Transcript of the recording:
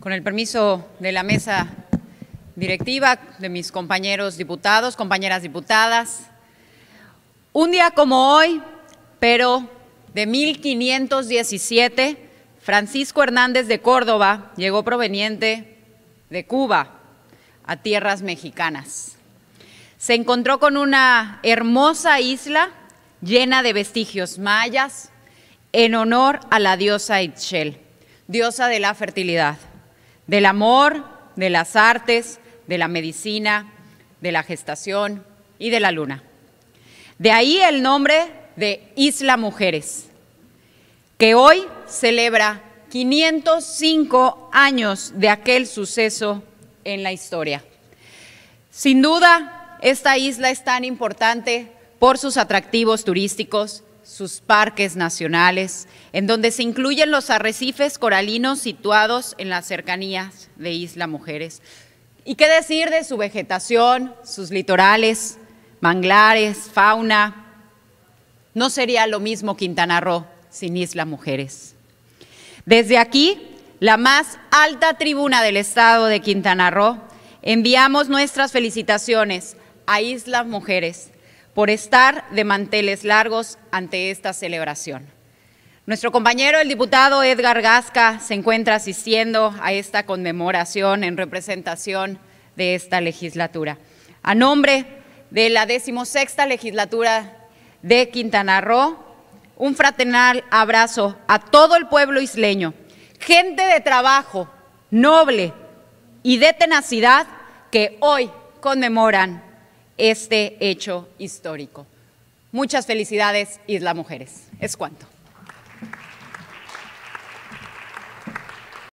Con el permiso de la mesa directiva, de mis compañeros diputados, compañeras diputadas, un día como hoy, pero de 1517, Francisco Hernández de Córdoba llegó proveniente de Cuba a tierras mexicanas. Se encontró con una hermosa isla llena de vestigios mayas en honor a la diosa Ixchel, diosa de la fertilidad, del amor, de las artes, de la medicina, de la gestación y de la luna. De ahí el nombre de Isla Mujeres, que hoy celebra 505 años de aquel suceso en la historia. Sin duda, esta isla es tan importante por sus atractivos turísticos, sus parques nacionales, en donde se incluyen los arrecifes coralinos situados en las cercanías de Isla Mujeres. ¿Y qué decir de su vegetación, sus litorales, manglares, fauna? No sería lo mismo Quintana Roo sin Isla Mujeres. Desde aquí, la más alta tribuna del estado de Quintana Roo, enviamos nuestras felicitaciones a Isla Mujeres por estar de manteles largos ante esta celebración. Nuestro compañero, el diputado Edgar Gasca, se encuentra asistiendo a esta conmemoración en representación de esta legislatura. A nombre de la 16ª legislatura de Quintana Roo, un fraternal abrazo a todo el pueblo isleño, gente de trabajo, noble y de tenacidad que hoy conmemoran este hecho histórico. Muchas felicidades, Isla Mujeres. Es cuanto.